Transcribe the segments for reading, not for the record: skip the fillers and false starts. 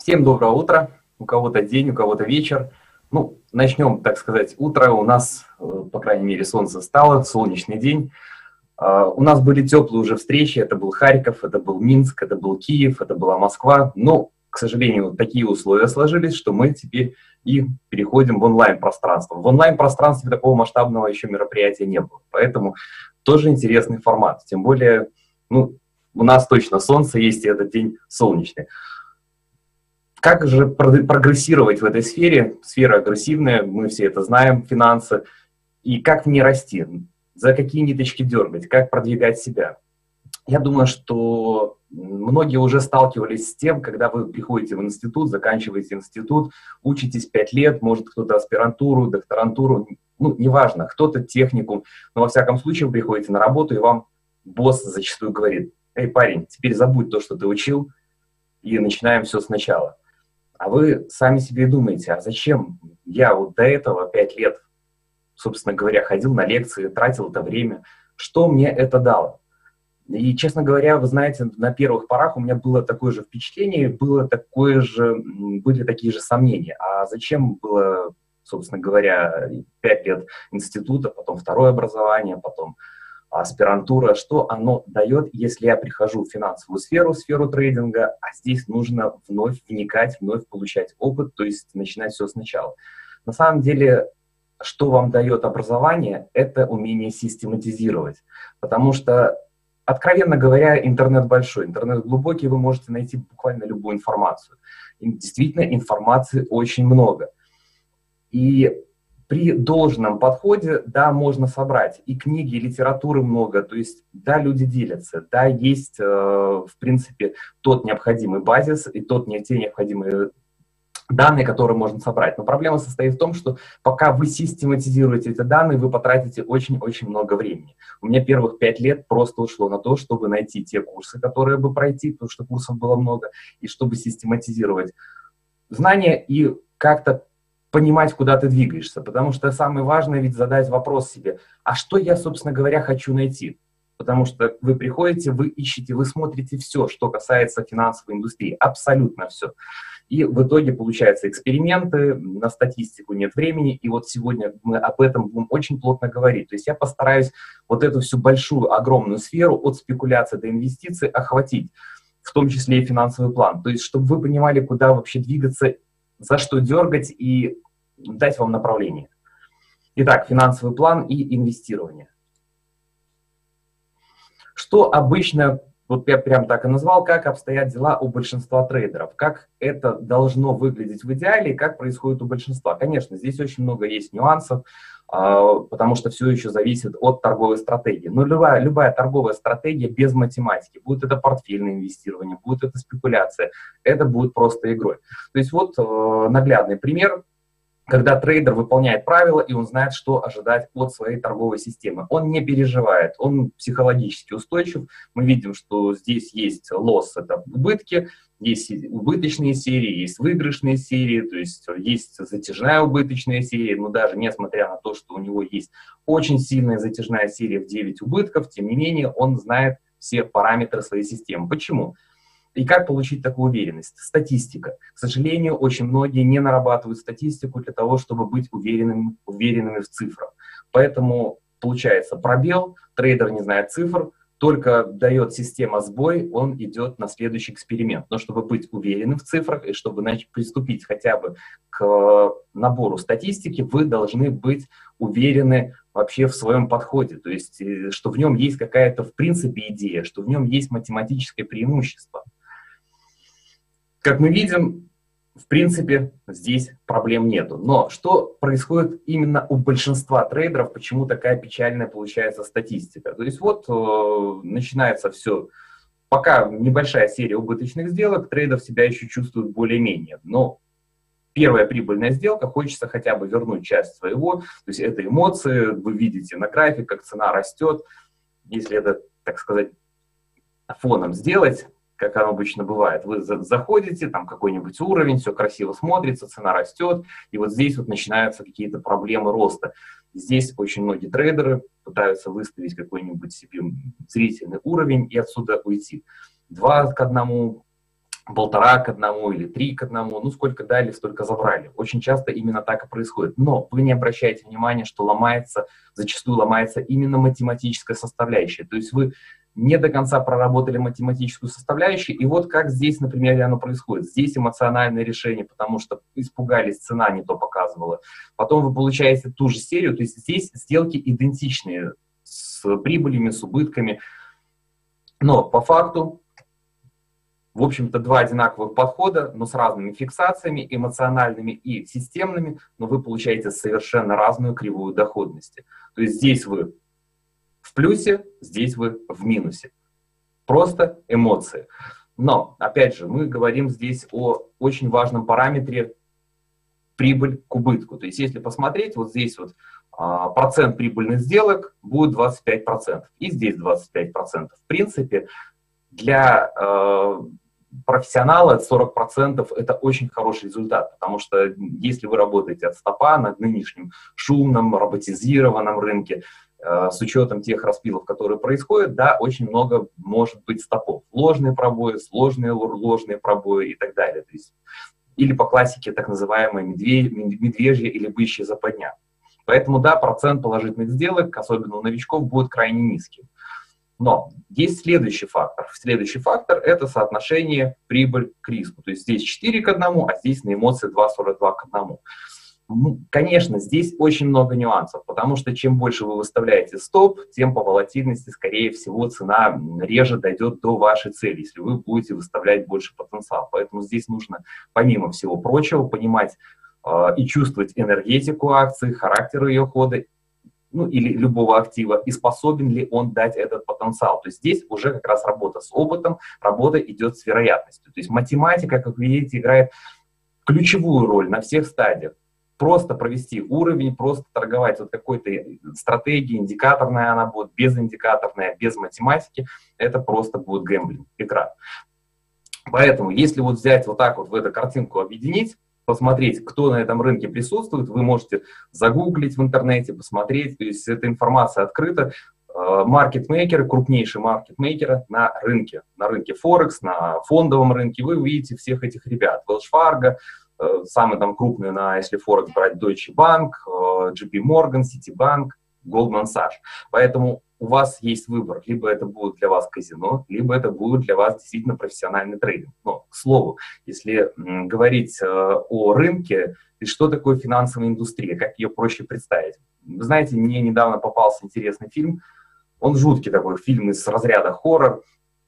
Всем доброго утра. У кого-то день, у кого-то вечер. Ну, начнем, так сказать, утро. У нас, по крайней мере, солнце встало, солнечный день. У нас были теплые уже встречи. Это был Харьков, это был Минск, это был Киев, это была Москва. Но, к сожалению, такие условия сложились, что мы теперь и переходим в онлайн-пространство. В онлайн-пространстве такого масштабного еще мероприятия не было. Поэтому тоже интересный формат. Тем более, ну, у нас точно солнце есть, и этот день солнечный. Как же прогрессировать в этой сфере? Сфера агрессивная, мы все это знаем, финансы. И как в ней расти? За какие ниточки дергать? Как продвигать себя? Я думаю, что многие уже сталкивались с тем, когда вы приходите в институт, заканчиваете институт, учитесь 5 лет, может кто-то аспирантуру, докторантуру, ну, неважно, кто-то техникум, но во всяком случае вы приходите на работу, и вам босс зачастую говорит: «Эй, парень, теперь забудь то, что ты учил, и начинаем все сначала». А вы сами себе думаете: а зачем я вот до этого 5 лет, собственно говоря, ходил на лекции, тратил это время, что мне это дало? И, честно говоря, вы знаете, на первых порах у меня было такое же впечатление, были такие же сомнения. А зачем было, собственно говоря, 5 лет института, потом второе образование, потом аспирантура, что оно дает, если я прихожу в финансовую сферу, сферу трейдинга, а здесь нужно вновь вникать, вновь получать опыт, то есть начинать все сначала. На самом деле, что вам дает образование, это умение систематизировать, потому что, откровенно говоря, интернет большой, интернет глубокий, вы можете найти буквально любую информацию. И действительно, информации очень много. И при должном подходе, да, можно собрать и книги, и литературы много, то есть, да, люди делятся, да, есть, в принципе, тот необходимый базис и те необходимые данные, которые можно собрать. Но проблема состоит в том, что пока вы систематизируете эти данные, вы потратите очень-очень много времени. У меня первых 5 лет просто ушло на то, чтобы найти те курсы, которые бы пройти, потому что курсов было много, и чтобы систематизировать знания и как-то понимать, куда ты двигаешься, потому что самое важное ведь задать вопрос себе: а что я, собственно говоря, хочу найти? Потому что вы приходите, вы ищете, вы смотрите все, что касается финансовой индустрии, абсолютно все. И в итоге получаются эксперименты, на статистику нет времени, и вот сегодня мы об этом будем очень плотно говорить. То есть я постараюсь вот эту всю большую, огромную сферу от спекуляции до инвестиций охватить, в том числе и финансовый план. То есть чтобы вы понимали, куда вообще двигаться, за что дергать и дать вам направление. Итак, финансовый план и инвестирование. Что обычно, вот я прям так и назвал, как обстоят дела у большинства трейдеров, как это должно выглядеть в идеале и как происходит у большинства. Конечно, здесь очень много есть нюансов, потому что все еще зависит от торговой стратегии. Но любая торговая стратегия без математики, будет это портфельное инвестирование, будет это спекуляция, это будет просто игрой. То есть вот наглядный пример, когда трейдер выполняет правила, и он знает, что ожидать от своей торговой системы. Он не переживает, он психологически устойчив. Мы видим, что здесь есть лосс, это убытки, есть убыточные серии, есть выигрышные серии, то есть затяжная убыточная серия, но даже несмотря на то, что у него есть очень сильная затяжная серия в 9 убытков, тем не менее он знает все параметры своей системы. Почему? И как получить такую уверенность? Статистика. К сожалению, очень многие не нарабатывают статистику для того, чтобы быть уверенными в цифрах. Поэтому получается пробел, трейдер не знает цифр, только дает система сбой, он идет на следующий эксперимент. Но чтобы быть уверенным в цифрах и чтобы приступить хотя бы к набору статистики, вы должны быть уверены вообще в своем подходе. То есть, что в нем есть какая-то, в принципе, идея, что в нем есть математическое преимущество. Как мы видим, в принципе, здесь проблем нету. Но что происходит именно у большинства трейдеров, почему такая печальная получается статистика? То есть вот начинается все, пока небольшая серия убыточных сделок, трейдер себя еще чувствует более-менее. Но первая прибыльная сделка, хочется хотя бы вернуть часть своего, то есть это эмоции, вы видите на графике, как цена растет. Если это, так сказать, фоном сделать, как оно обычно бывает, вы заходите, там какой-нибудь уровень, все красиво смотрится, цена растет, и вот здесь вот начинаются какие-то проблемы роста. Здесь очень многие трейдеры пытаются выставить какой-нибудь себе зрительный уровень и отсюда уйти. 2 к 1, 1,5 к 1 или 3 к 1, ну сколько дали, столько забрали. Очень часто именно так и происходит. Но вы не обращаете внимания, что зачастую ломается именно математическая составляющая. То есть вы не до конца проработали математическую составляющую, и вот как здесь, например, оно происходит. Здесь эмоциональное решение, потому что испугались, цена не то показывала. Потом вы получаете ту же серию, то есть здесь сделки идентичные с прибылями, с убытками, но по факту, в общем-то, два одинаковых подхода, но с разными фиксациями, эмоциональными и системными, но вы получаете совершенно разную кривую доходности. То есть здесь вы в плюсе, здесь вы в минусе. Просто эмоции. Но, опять же, мы говорим здесь о очень важном параметре прибыль к убытку. То есть если посмотреть, вот здесь вот процент прибыльных сделок будет 25%, и здесь 25%. В принципе, для профессионала 40% это очень хороший результат, потому что если вы работаете от стопа на нынешнем шумном, роботизированном рынке, с учетом тех распилов, которые происходят, да, очень много может быть стопов. Ложные пробои, сложные ложные пробои и так далее. То есть, или по классике так называемая медвежья или бычья западня. Поэтому, да, процент положительных сделок, особенно у новичков, будет крайне низким. Но есть следующий фактор. Следующий фактор – это соотношение прибыль к риску. То есть здесь 4 к 1, а здесь на эмоции 2,42 к 1. Ну, конечно, здесь очень много нюансов, потому что чем больше вы выставляете стоп, тем по волатильности, скорее всего, цена реже дойдет до вашей цели, если вы будете выставлять больше потенциал. Поэтому здесь нужно, помимо всего прочего, понимать и чувствовать энергетику акции, характер ее хода, ну, или любого актива, и способен ли он дать этот потенциал. То есть здесь уже как раз работа с опытом, работа идет с вероятностью. То есть математика, как вы видите, играет ключевую роль на всех стадиях. Просто провести уровень, просто торговать вот какой-то стратегией, индикаторная она будет, безиндикаторная, без математики, это просто будет гэмблинг, игра. Поэтому, если вот взять вот так вот в эту картинку объединить, посмотреть, кто на этом рынке присутствует, вы можете загуглить в интернете, посмотреть, то есть эта информация открыта. Маркетмейкеры, крупнейшие маркетмейкеры на рынке Форекс, на фондовом рынке, вы увидите всех этих ребят. Wells Fargo, самый там крупный, если Форекс брать, Deutsche Bank, JP Morgan, Citibank, Goldman Sachs. Поэтому у вас есть выбор, либо это будет для вас казино, либо это будет для вас действительно профессиональный трейдинг. Но, к слову, если говорить о рынке, и что такое финансовая индустрия, как ее проще представить? Вы знаете, мне недавно попался интересный фильм, он жуткий такой фильм из разряда хоррор,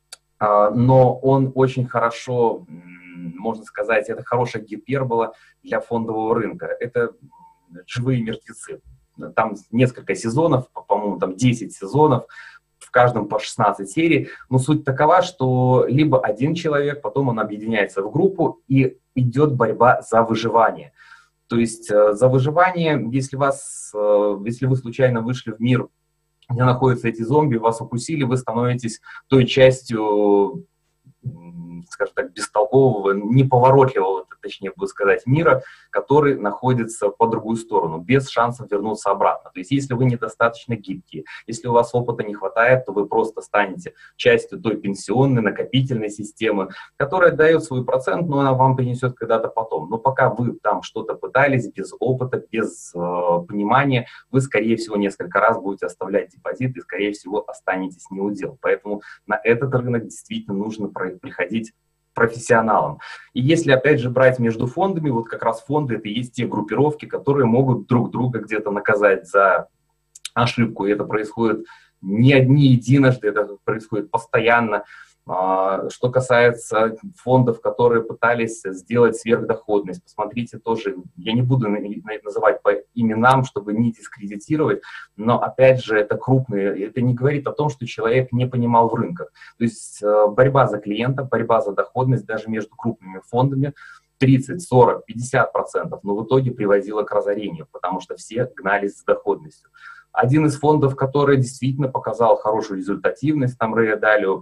но он очень хорошо, можно сказать, это хорошая гипербола для фондового рынка. Это «Живые мертвецы». Там несколько сезонов, по-моему, там 10 сезонов, в каждом по 16 серий. Но суть такова, что либо один человек, потом он объединяется в группу, и идет борьба за выживание. То есть за выживание, если вы случайно вышли в мир, где находятся эти зомби, вас укусили, вы становитесь той частью, скажем так, бестолкового, неповоротливого, точнее буду сказать, мира, который находится по другую сторону, без шансов вернуться обратно. То есть если вы недостаточно гибкие, если у вас опыта не хватает, то вы просто станете частью той пенсионной, накопительной системы, которая дает свой процент, но она вам принесет когда-то потом. Но пока вы там что-то пытались, без опыта, без понимания, вы, скорее всего, несколько раз будете оставлять депозит и, скорее всего, останетесь неудел. Поэтому на этот рынок действительно нужно приходить профессионалам. И если, опять же, брать между фондами, вот как раз фонды — это и есть те группировки, которые могут друг друга где-то наказать за ошибку. И это происходит не единожды, это происходит постоянно. Что касается фондов, которые пытались сделать сверхдоходность, посмотрите тоже, я не буду называть по именам, чтобы не дискредитировать, но опять же это крупные, это не говорит о том, что человек не понимал в рынках. То есть борьба за клиента, борьба за доходность даже между крупными фондами 30, 40, 50%, но в итоге приводила к разорению, потому что все гнались за доходностью. Один из фондов, который действительно показал хорошую результативность, там Ray Dalio,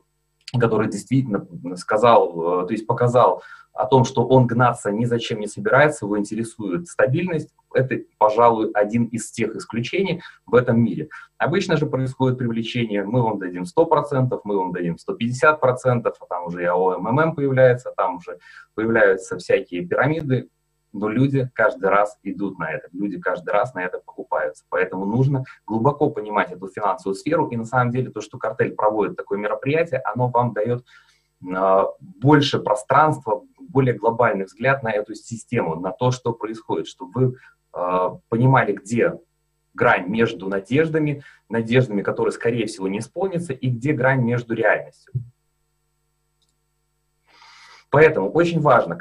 который действительно сказал, то есть показал о том, что он гнаться ни зачем не собирается, его интересует стабильность, это, пожалуй, один из тех исключений в этом мире. Обычно же происходит привлечение, мы вам дадим 100%, мы вам дадим 150%, а там уже и АО-МММ появляется, там уже появляются всякие пирамиды, но люди каждый раз идут на это, люди каждый раз на это покупаются. Поэтому нужно глубоко понимать эту финансовую сферу, и на самом деле то, что картель проводит такое мероприятие, оно вам дает больше пространства, более глобальный взгляд на эту систему, на то, что происходит, чтобы вы понимали, где грань между надеждами, которые, скорее всего, не исполнятся, и где грань между реальностью. Поэтому очень важно,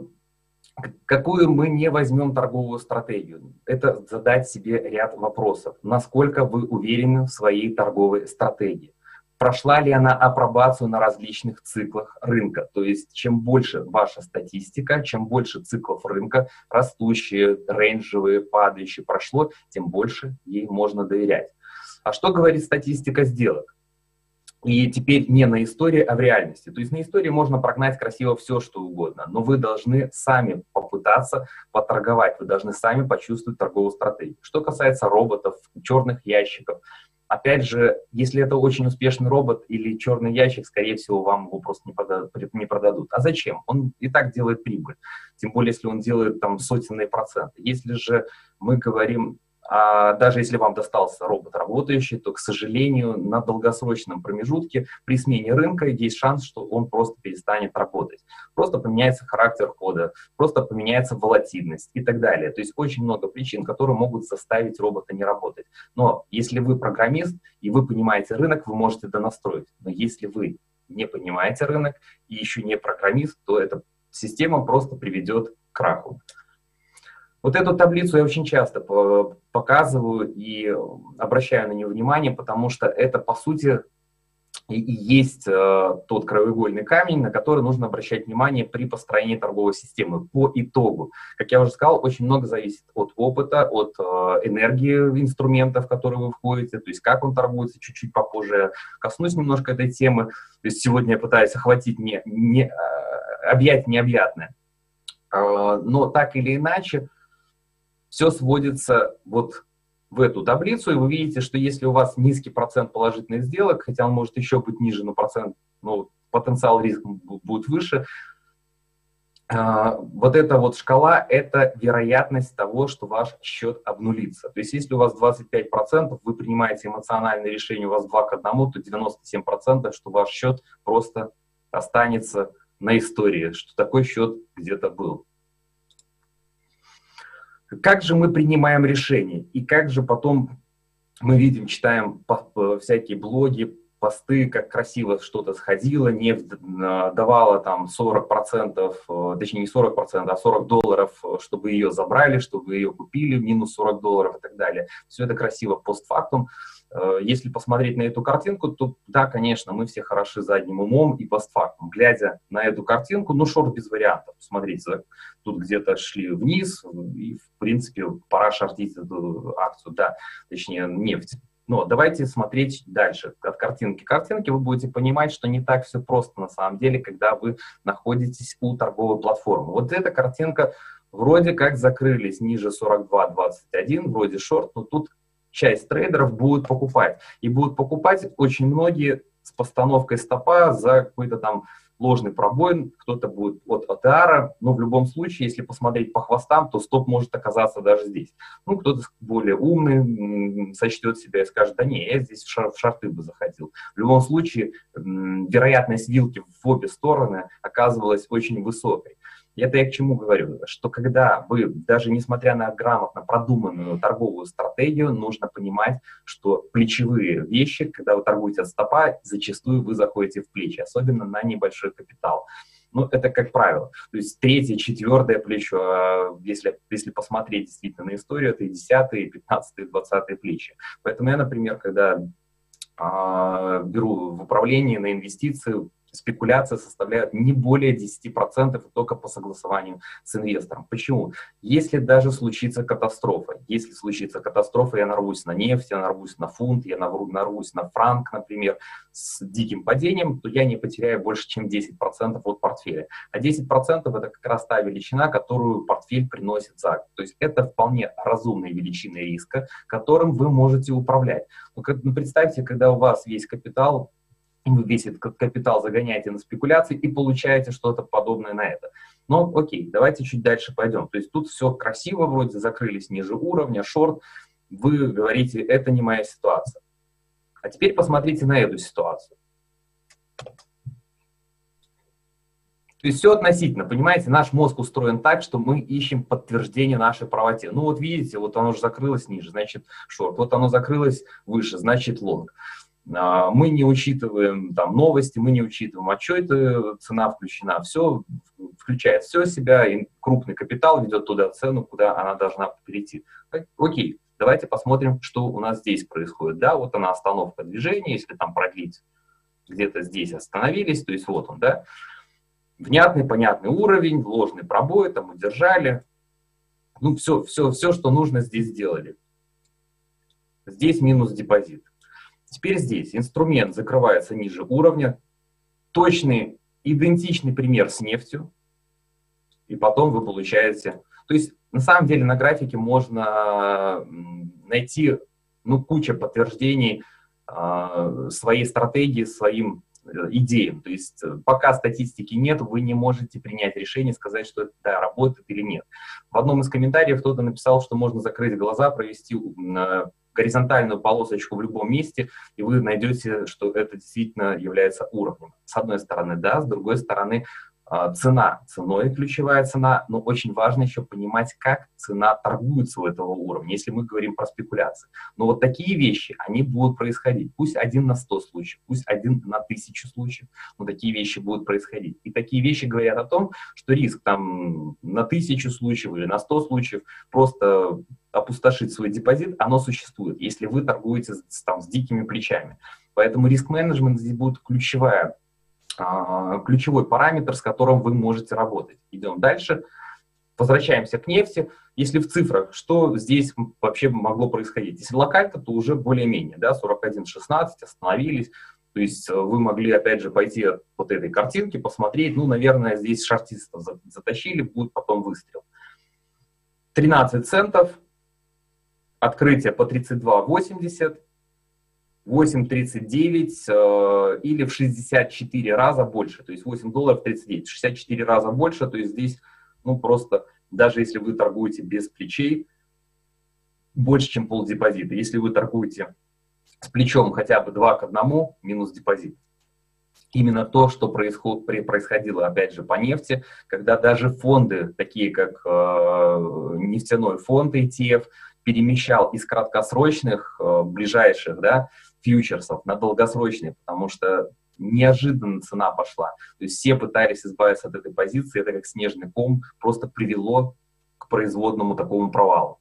какую мы не возьмем торговую стратегию, это задать себе ряд вопросов. Насколько вы уверены в своей торговой стратегии? Прошла ли она апробацию на различных циклах рынка? То есть, чем больше ваша статистика, чем больше циклов рынка, растущие, рейнджевые, падающие прошло, тем больше ей можно доверять. А что говорит статистика сделок? И теперь не на истории, а в реальности. То есть на истории можно прогнать красиво все, что угодно, но вы должны сами попытаться поторговать, вы должны сами почувствовать торговую стратегию. Что касается роботов, черных ящиков, опять же, если это очень успешный робот или черный ящик, скорее всего, вам его просто не продадут. А зачем? Он и так делает прибыль. Тем более, если он делает там сотенные проценты. Если же мы говорим, даже если вам достался робот работающий, то, к сожалению, на долгосрочном промежутке при смене рынка есть шанс, что он просто перестанет работать. Просто поменяется характер хода, просто поменяется волатильность и так далее. То есть очень много причин, которые могут заставить робота не работать. Но если вы программист и вы понимаете рынок, вы можете это настроить. Но если вы не понимаете рынок и еще не программист, то эта система просто приведет к краху. Вот эту таблицу я очень часто показываю и обращаю на нее внимание, потому что это, по сути, и есть тот краеугольный камень, на который нужно обращать внимание при построении торговой системы по итогу. Как я уже сказал, очень много зависит от опыта, от энергии инструментов, в которые вы входите, то есть как он торгуется, чуть-чуть попозже я коснусь немножко этой темы. То есть сегодня я пытаюсь охватить объять необъятное. Но так или иначе, все сводится вот в эту таблицу, и вы видите, что если у вас низкий процент положительных сделок, хотя он может еще быть ниже, но потенциал риска будет выше, вот эта вот шкала – это вероятность того, что ваш счет обнулится. То есть если у вас 25%, вы принимаете эмоциональное решение, у вас 2 к 1, то 97%, что ваш счет просто останется на истории, что такой счет где-то был. Как же мы принимаем решения? И как же потом мы видим, читаем всякие блоги, посты, как красиво что-то сходило, нефть давала там 40%, точнее не 40%, а $40, чтобы ее забрали, чтобы ее купили, минус $40 и так далее. Все это красиво постфактум. Если посмотреть на эту картинку, то да, конечно, мы все хороши задним умом и постфактум. Глядя на эту картинку, шорт без вариантов. Смотрите, тут где-то шли вниз, и в принципе пора шортить эту акцию, да, точнее нефть. Но давайте смотреть дальше от картинки к картинке, вы будете понимать, что не так все просто на самом деле, когда вы находитесь у торговой платформы. Вот эта картинка вроде как закрылись ниже 42.21, вроде шорт, но тут часть трейдеров будут покупать. И будут покупать очень многие с постановкой стопа за какой-то там ложный пробой, кто-то будет от АТР, но в любом случае, если посмотреть по хвостам, то стоп может оказаться даже здесь. Кто-то более умный сочтет себя и скажет, да не, я здесь в шорты бы заходил. В любом случае, вероятность вилки в обе стороны оказывалась очень высокой. И это я к чему говорю, что когда вы, даже несмотря на грамотно продуманную торговую стратегию, нужно понимать, что плечевые вещи, когда вы торгуете от стопа, зачастую вы заходите в плечи, особенно на небольшой капитал. Это как правило. То есть третье, четвертое плечо, если посмотреть действительно на историю, это и 10-е, 15-е, 20-е плечи. Поэтому я, например, когда беру в управлении на инвестиции, спекуляции составляют не более 10% и только по согласованию с инвестором. Почему? Если даже случится катастрофа, я нарвусь на нефть, я нарвусь на фунт, я нарвусь на франк, например, с диким падением, то я не потеряю больше, чем 10% от портфеля. А 10% это как раз та величина, которую портфель приносит за год. То есть это вполне разумные величины риска, которым вы можете управлять. Ну, представьте, когда у вас весь капитал, и вы весь этот капитал загоняете на спекуляции и получаете что-то подобное на это. Но окей, давайте чуть дальше пойдем. То есть тут все красиво, вроде закрылись ниже уровня, шорт. Вы говорите, это не моя ситуация. А теперь посмотрите на эту ситуацию. То есть все относительно, понимаете, наш мозг устроен так, что мы ищем подтверждение нашей правоте. Ну вот видите, вот оно же закрылось ниже, значит шорт. Вот оно закрылось выше, значит лонг. Мы не учитываем там новости, мы не учитываем, а что это цена включена, все включает все себя, и крупный капитал ведет туда цену, куда она должна перейти. Окей, давайте посмотрим, что у нас здесь происходит. Да, вот она остановка движения, если там продлить, где-то здесь остановились, то есть вот он, да, внятный, понятный уровень, ложный пробой, там удержали, ну все, что нужно здесь сделали. Здесь минус депозит. Теперь здесь инструмент закрывается ниже уровня, точный, идентичный пример с нефтью, и потом вы получаете... То есть на самом деле на графике можно найти кучу подтверждений своей стратегии, своим идеям. То есть пока статистики нет, вы не можете принять решение, сказать, что это да, работает или нет. В одном из комментариев кто-то написал, что можно закрыть глаза, провести горизонтальную полосочку в любом месте, и вы найдете, что это действительно является уровнем. С одной стороны, да, с другой стороны, ценой ключевая цена, но очень важно еще понимать, как цена торгуется у этого уровня, если мы говорим про спекуляции. Но вот такие вещи, они будут происходить. Пусть 1 на 100 случаев, пусть 1 на 1000 случаев, но такие вещи будут происходить. И такие вещи говорят о том, что риск там на 1000 случаев или на 100 случаев просто опустошить свой депозит, оно существует, если вы торгуете с дикими плечами. Поэтому риск-менеджмент здесь будет ключевой параметр, с которым вы можете работать. Идем дальше. Возвращаемся к нефти. Если в цифрах, что здесь вообще могло происходить? Если локально, то уже более-менее, да, 41.16, остановились. То есть вы могли, опять же, пойти от вот этой картинки, посмотреть, наверное, здесь шортистов затащили, будет потом выстрел. 13 центов, открытие по 32.80, 8.39 или в 64 раза больше, то есть $8.39, 64 раза больше, то есть здесь, просто, даже если вы торгуете без плечей, больше, чем полдепозита. Если вы торгуете с плечом хотя бы 2 к 1, минус депозит. Именно то, что происходило, опять же, по нефти, когда даже фонды, такие как нефтяной фонд ETF, перемещал из краткосрочных, ближайших, да, фьючерсов на долгосрочные, потому что неожиданно цена пошла. То есть все пытались избавиться от этой позиции, это как снежный ком просто привело к производному такому провалу.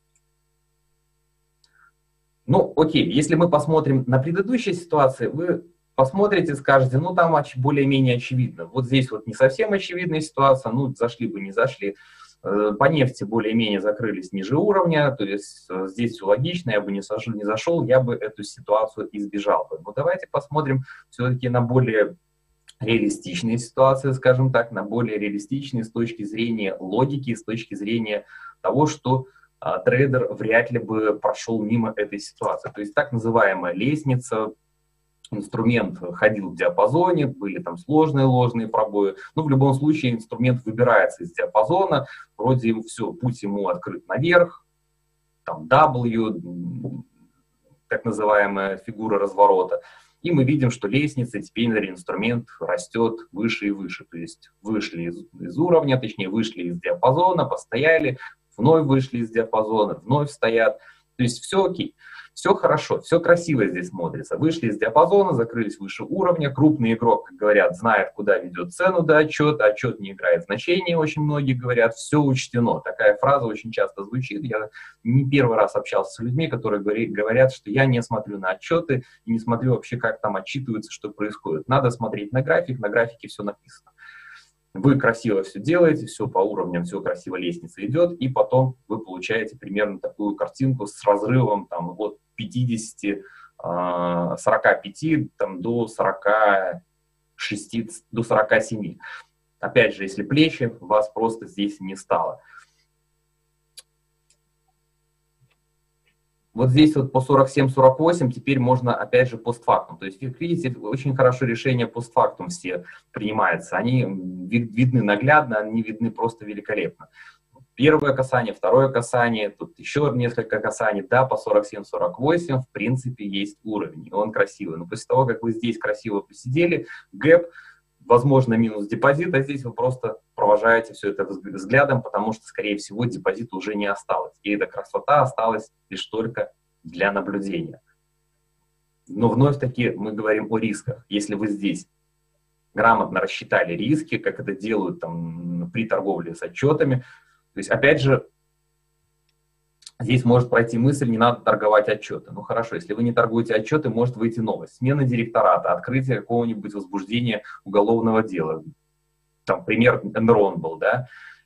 Окей, если мы посмотрим на предыдущие ситуации, вы посмотрите, скажете, там более-менее очевидно. Вот здесь вот не совсем очевидная ситуация, зашли бы, не зашли. По нефти более-менее закрылись ниже уровня, то есть здесь все логично, я бы не зашел, я бы эту ситуацию избежал бы. Но давайте посмотрим все-таки на более реалистичные ситуации, скажем так, на более реалистичные с точки зрения логики, с точки зрения того, что трейдер вряд ли бы прошел мимо этой ситуации. То есть так называемая лестница, инструмент ходил в диапазоне, были там сложные ложные пробои, но в любом случае инструмент выбирается из диапазона, вроде все, путь ему открыт наверх, там W, так называемая фигура разворота, и мы видим, что лестница, теперь инструмент растет выше и выше, то есть вышли из уровня, точнее вышли из диапазона, постояли, вновь вышли из диапазона, вновь стоят, то есть все окей. Все хорошо, все красиво здесь смотрится. Вышли из диапазона, закрылись выше уровня. Крупный игрок, как говорят, знает, куда ведет цену до отчета. Отчет не играет значения, очень многие говорят. Все учтено. Такая фраза очень часто звучит. Я не первый раз общался с людьми, которые говорят, что я не смотрю на отчеты и не смотрю вообще, как там отчитываются, что происходит. Надо смотреть на график, на графике все написано. Вы красиво все делаете, все по уровням, все красиво, лестница идет, и потом вы получаете примерно такую картинку с разрывом там, от 50, 45 там, до 46, до 47. Опять же, если плечи, вас просто здесь не стало. Вот здесь вот по 47-48 теперь можно, опять же, постфактум. То есть, видите, очень хорошо решение постфактум все принимаются. Они видны наглядно, они видны просто великолепно. Первое касание, второе касание, тут еще несколько касаний. Да, по 47-48 в принципе есть уровень, и он красивый. Но после того, как вы здесь красиво посидели, гэп, возможно, минус депозит, а здесь вы просто провожаете все это взглядом, потому что, скорее всего, депозита уже не осталось. И эта красота осталась лишь только для наблюдения. Но вновь-таки мы говорим о рисках. Если вы здесь грамотно рассчитали риски, как это делают там, при торговле с отчетами, то есть, опять же, здесь может пройти мысль, не надо торговать отчеты. Ну хорошо, если вы не торгуете отчеты, может выйти новость. Смена директората, открытие какого-нибудь возбуждения уголовного дела. Там пример Enron был, да?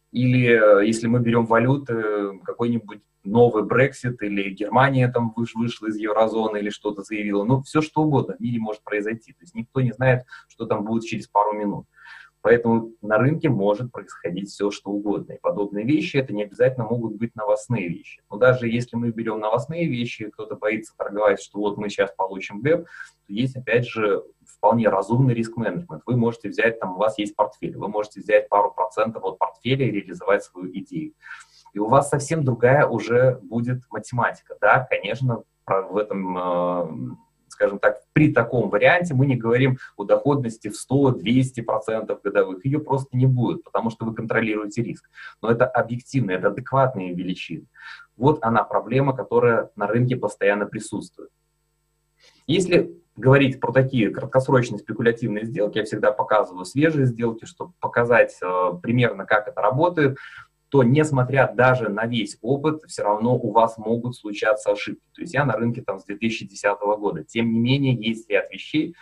Или если мы берем валюты, какой-нибудь новый Brexit, или Германия там вышла из еврозоны, или что-то заявила. Ну, все что угодно в мире может произойти. То есть никто не знает, что там будет через пару минут. Поэтому на рынке может происходить все, что угодно. И подобные вещи, это не обязательно могут быть новостные вещи. Но даже если мы берем новостные вещи, кто-то боится торговать, что вот мы сейчас получим гэп, то есть, опять же, вполне разумный риск-менеджмент. Вы можете взять, там у вас есть портфель, вы можете взять пару процентов от портфеля и реализовать свою идею. И у вас совсем другая уже будет математика. Да, конечно, в этом... скажем так, при таком варианте мы не говорим о доходности в 100-200% годовых. Ее просто не будет, потому что вы контролируете риск. Но это объективно, это адекватные величины. Вот она проблема, которая на рынке постоянно присутствует. Если говорить про такие краткосрочные спекулятивные сделки, я всегда показываю свежие сделки, чтобы показать примерно, как это работает, то, несмотря даже на весь опыт, все равно у вас могут случаться ошибки. То есть я на рынке там с 2010 года. Тем не менее, есть ряд вещей,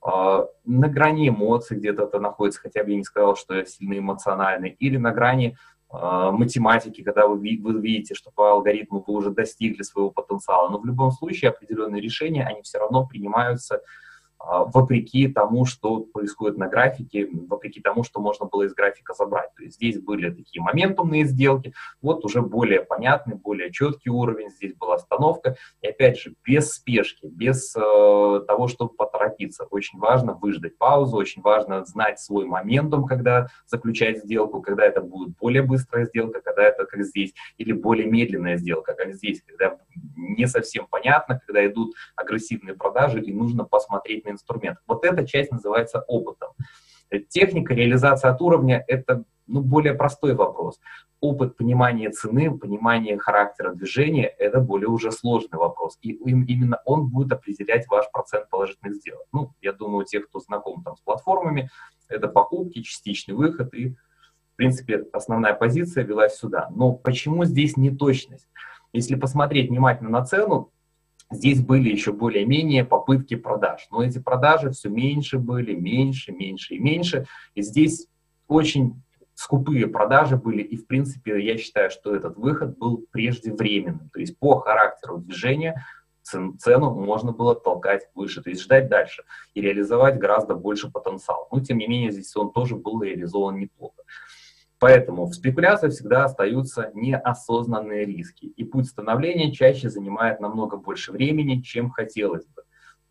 на грани эмоций где-то это находится, хотя бы я не сказал, что я сильно эмоциональный, или на грани математики, когда вы видите, что по алгоритму вы уже достигли своего потенциала. Но в любом случае определенные решения, они все равно принимаются вопреки тому, что происходит на графике, вопреки тому, что можно было из графика забрать. То есть здесь были такие моментумные сделки, вот уже более понятный, более четкий уровень, здесь была остановка. И опять же, без спешки, без того, чтобы поторопиться. Очень важно выждать паузу, очень важно знать свой моментум, когда заключать сделку, когда это будет более быстрая сделка, когда это, как здесь, или более медленная сделка, как здесь, когда не совсем понятно, когда идут агрессивные продажи, и нужно посмотреть на инструмент. Вот эта часть называется опытом. Техника, реализация от уровня – это более простой вопрос. Опыт понимания цены, понимания характера движения – это более уже сложный вопрос. И именно он будет определять ваш процент положительных сделок. Я думаю, тех, кто знаком там с платформами, это покупки, частичный выход и, в принципе, основная позиция велась сюда. Но почему здесь неточность? Если посмотреть внимательно на цену, здесь были еще более-менее попытки продаж. Но эти продажи все меньше были, меньше, меньше и меньше. И здесь очень скупые продажи были. И, в принципе, я считаю, что этот выход был преждевременным. То есть по характеру движения цену можно было толкать выше, то есть ждать дальше и реализовать гораздо больше потенциал. Но, тем не менее, здесь он тоже был реализован неплохо. Поэтому в спекуляциях всегда остаются неосознанные риски, и путь становления чаще занимает намного больше времени, чем хотелось бы.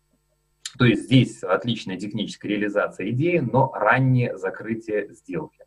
То есть здесь отличная техническая реализация идеи, но раннее закрытие сделки.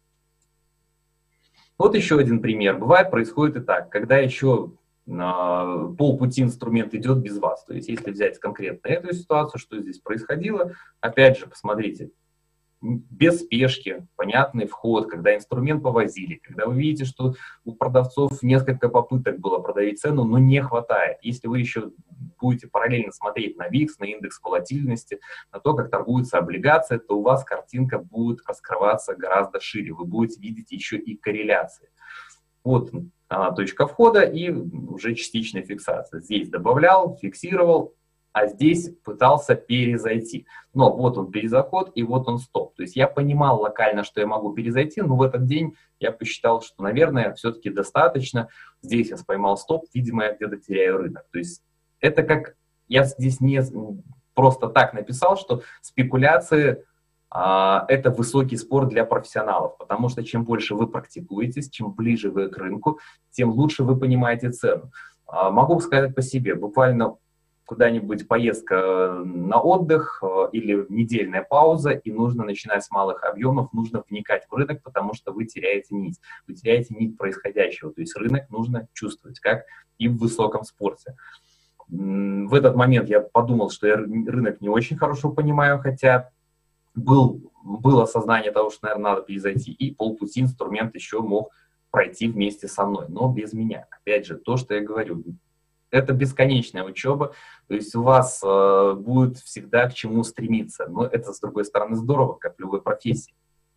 Вот еще один пример. Бывает, происходит и так, когда еще полпути инструмент идет без вас. То есть если взять конкретно эту ситуацию, что здесь происходило, опять же, посмотрите. без спешки, понятный вход, когда инструмент повозили, когда вы видите, что у продавцов несколько попыток было продавить цену, но не хватает. Если вы еще будете параллельно смотреть на ВИКС, на индекс волатильности, на то, как торгуются облигации, то у вас картинка будет раскрываться гораздо шире. Вы будете видеть еще и корреляции. Вот точка входа и уже частичная фиксация. Здесь добавлял, фиксировал, а здесь пытался перезайти. Но вот он перезаход, и вот он стоп. То есть я понимал локально, что я могу перезайти, но в этот день я посчитал, что, наверное, все-таки достаточно. Здесь я поймал стоп, видимо, я где-то теряю рынок. То есть это как... Я здесь не просто так написал, что спекуляции это высокий спорт для профессионалов, потому что чем больше вы практикуетесь, чем ближе вы к рынку, тем лучше вы понимаете цену. Могу сказать по себе, буквально куда-нибудь поездка на отдых или недельная пауза, и нужно начинать с малых объемов, нужно вникать в рынок, потому что вы теряете нить происходящего, то есть рынок нужно чувствовать, как и в высоком спорте. В этот момент я подумал, что я рынок не очень хорошо понимаю, хотя было осознание того, что, наверное, надо перезайти, и полпути инструмент еще мог пройти вместе со мной, но без меня. Опять же, то, что я говорю, это бесконечная учеба, то есть у вас будет всегда к чему стремиться, но это, с другой стороны, здорово, как в любой профессии.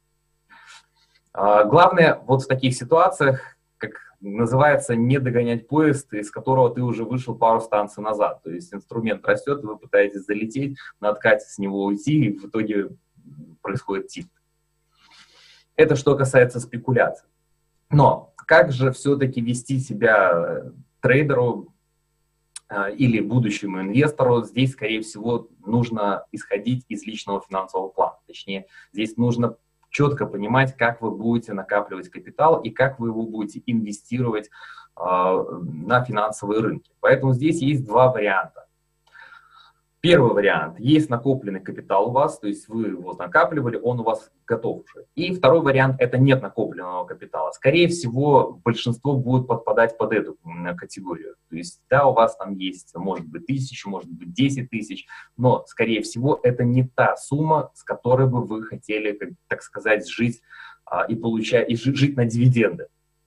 Главное, вот в таких ситуациях, как называется, не догонять поезд, из которого ты уже вышел пару станций назад, то есть инструмент растет, вы пытаетесь залететь, на откате с него уйти, и в итоге происходит тильт. Это что касается спекуляций. Но как же все-таки вести себя трейдеру или будущему инвестору? Здесь, скорее всего, нужно исходить из личного финансового плана. Точнее, здесь нужно четко понимать, как вы будете накапливать капитал и как вы его будете инвестировать на финансовые рынки. Поэтому здесь есть два варианта. Первый вариант. Есть накопленный капитал у вас, то есть вы его накапливали, он у вас готов уже. И второй вариант – это нет накопленного капитала. Скорее всего, большинство будет подпадать под эту категорию. То есть, да, у вас там есть, может быть, 1000, может быть, 10 тысяч, но, скорее всего, это не та сумма, с которой бы вы хотели, так сказать, жить и жить на дивиденды.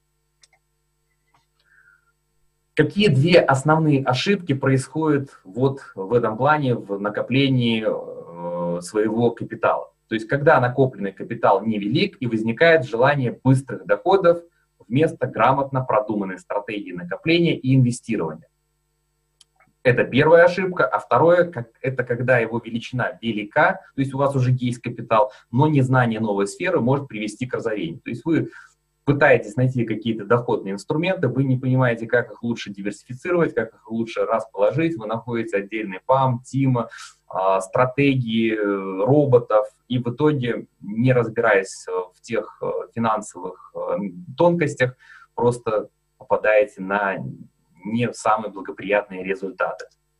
Какие две основные ошибки происходят вот в этом плане, в накоплении своего капитала? То есть, когда накопленный капитал невелик и возникает желание быстрых доходов вместо грамотно продуманной стратегии накопления и инвестирования. Это первая ошибка. А второе, это когда его величина велика, то есть у вас уже есть капитал, но незнание новой сферы может привести к разорению. То есть вы пытаетесь найти какие-то доходные инструменты, вы не понимаете, как их лучше диверсифицировать, как их лучше расположить, вы находите отдельный ПАМ, ТИМа, стратегии, роботов, и в итоге, не разбираясь в тех финансовых тонкостях, просто попадаете на не самые благоприятные результаты.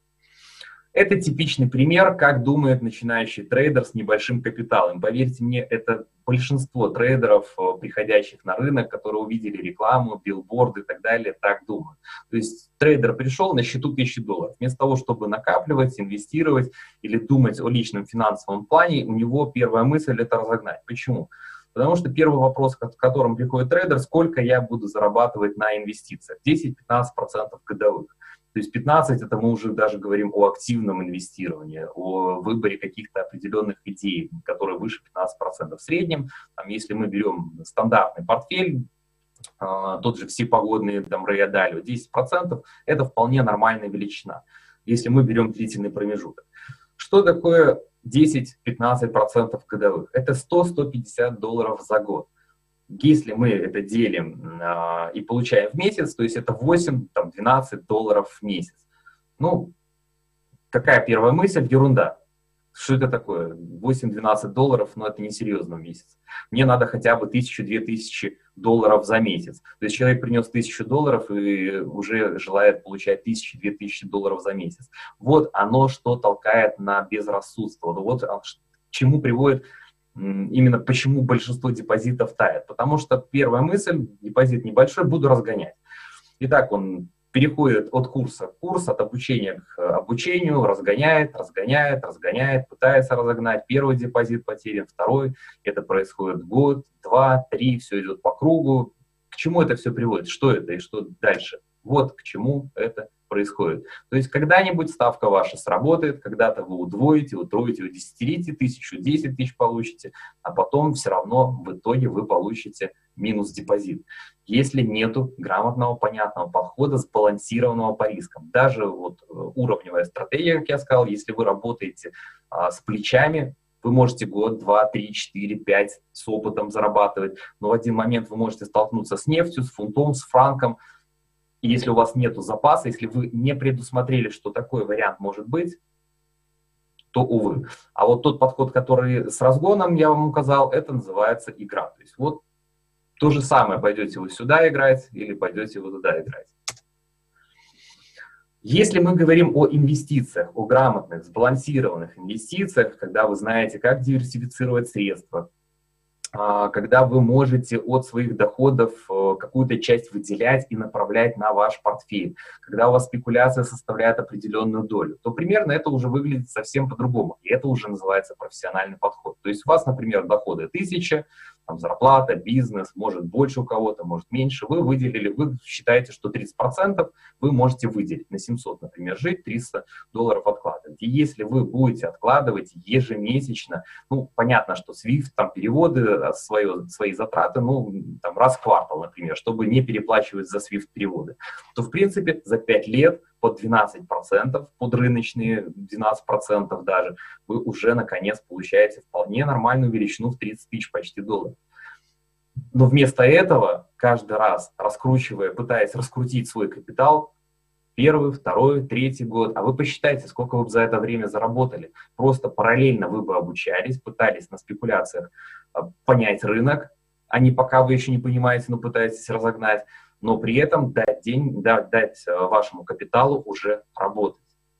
Это типичный пример, как думает начинающий трейдер с небольшим капиталом. Поверьте мне, это большинство трейдеров, приходящих на рынок, которые увидели рекламу, билборды и так далее, так думают. То есть трейдер пришел, на счету $1000. Вместо того, чтобы накапливать, инвестировать или думать о личном финансовом плане, у него первая мысль – это разогнать. Почему? Потому что первый вопрос, к которому приходит трейдер, сколько я буду зарабатывать на инвестициях? 10-15% годовых. То есть 15 это мы уже даже говорим о активном инвестировании, о выборе каких-то определенных идей, которые выше 15%. В среднем, там, если мы берем стандартный портфель, тот же всепогодный там Ray Dalio, 10% это вполне нормальная величина, если мы берем длительный промежуток. Что такое 10-15% годовых? Это $100-150 за год. Если мы это делим и получаем в месяц, то есть это $8-12 в месяц. Ну, какая первая мысль? Ерунда. Что это такое? $8-12, но это несерьезно в месяц. Мне надо хотя бы $1000-2000 за месяц. То есть человек принес $1000 и уже желает получать $1000-2000 за месяц. Вот оно, что толкает на безрассудство. Вот к чему приводит именно почему большинство депозитов тает. Потому что первая мысль, депозит небольшой, буду разгонять. Итак, он переходит от курса к курсу, от обучения к обучению, разгоняет, пытается разогнать. Первый депозит потерян, второй. Это происходит год, два, три, все идет по кругу. К чему это все приводит? Что это и что дальше? Вот к чему это происходит. То есть когда-нибудь ставка ваша сработает, когда-то вы удвоите, утроите, удесятерите, 1000, 10 тысяч получите, а потом все равно в итоге вы получите минус депозит. Если нету грамотного, понятного подхода, сбалансированного по рискам. Даже вот уровневая стратегия, как я сказал, если вы работаете с плечами, вы можете год, два, три, четыре, пять с опытом зарабатывать, но в один момент вы можете столкнуться с нефтью, с фунтом, с франком. И если у вас нет запаса, если вы не предусмотрели, что такой вариант может быть, то, увы. А вот тот подход, который с разгоном я вам указал, это называется игра. То есть вот то же самое, пойдете вы сюда играть или пойдете вы туда играть. Если мы говорим о инвестициях, о грамотных, сбалансированных инвестициях, когда вы знаете, как диверсифицировать средства, когда вы можете от своих доходов какую-то часть выделять и направлять на ваш портфель, когда у вас спекуляция составляет определенную долю, то примерно это уже выглядит совсем по-другому. И это уже называется профессиональный подход. То есть у вас, например, доходы 1000, там зарплата, бизнес, может больше у кого-то, может меньше, вы выделили, вы считаете, что 30% вы можете выделить. На 700, например, жить, $300 откладывать. И если вы будете откладывать ежемесячно, ну, понятно, что SWIFT, там, переводы, свои затраты, ну, там, раз в квартал, например, чтобы не переплачивать за SWIFT переводы, то, в принципе, за 5 лет под 12%, под рыночные 12% даже, вы уже, наконец, получаете вполне нормальную величину в 30 тысяч почти долларов. Но вместо этого, каждый раз раскручивая, пытаясь раскрутить свой капитал, первый, второй, третий год, а вы посчитайте, сколько вы бы за это время заработали. Просто параллельно вы бы обучались, пытались на спекуляциях понять рынок, а не пока вы еще не понимаете, но пытаетесь разогнать, но при этом дать вашему капиталу уже работать.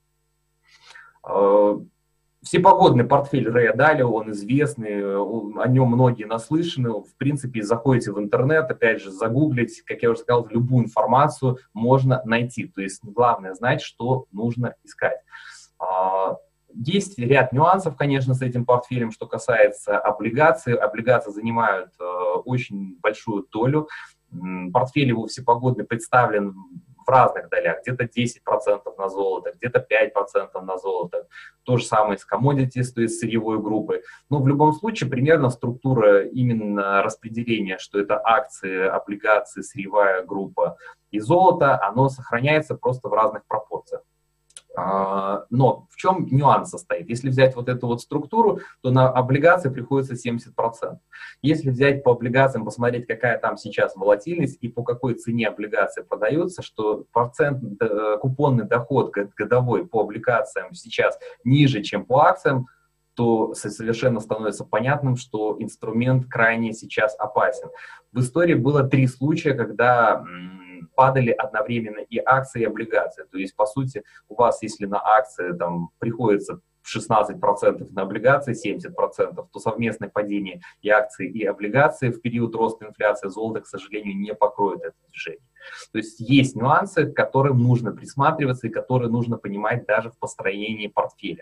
Всепогодный портфель Рэя Далио, он известный, о нем многие наслышаны. В принципе, заходите в интернет, опять же, загуглить, как я уже сказал, любую информацию можно найти. То есть главное знать, что нужно искать. Есть ряд нюансов, конечно, с этим портфелем, что касается облигаций. Облигации занимают очень большую долю. Портфель его всепогодный представлен в разных долях, где-то 10% на золото, где-то 5% на золото. То же самое с commodities, то есть сырьевой группы. Но в любом случае примерно структура именно распределения, что это акции, облигации, сырьевая группа и золото, оно сохраняется просто в разных пропорциях. Но в чем нюанс состоит? Если взять вот эту вот структуру, то на облигации приходится 70%. Если взять по облигациям, посмотреть, какая там сейчас волатильность и по какой цене облигации продаются, что купонный доход годовой по облигациям сейчас ниже, чем по акциям, то совершенно становится понятным, что инструмент крайне сейчас опасен. В истории было 3 случая, когда падали одновременно и акции, и облигации. То есть, по сути, у вас, если на акции там приходится 16%, на облигации 70%, то совместное падение и акций, и облигаций в период роста инфляции золото, к сожалению, не покроет это движение. То есть есть нюансы, к которым нужно присматриваться и которые нужно понимать даже в построении портфеля.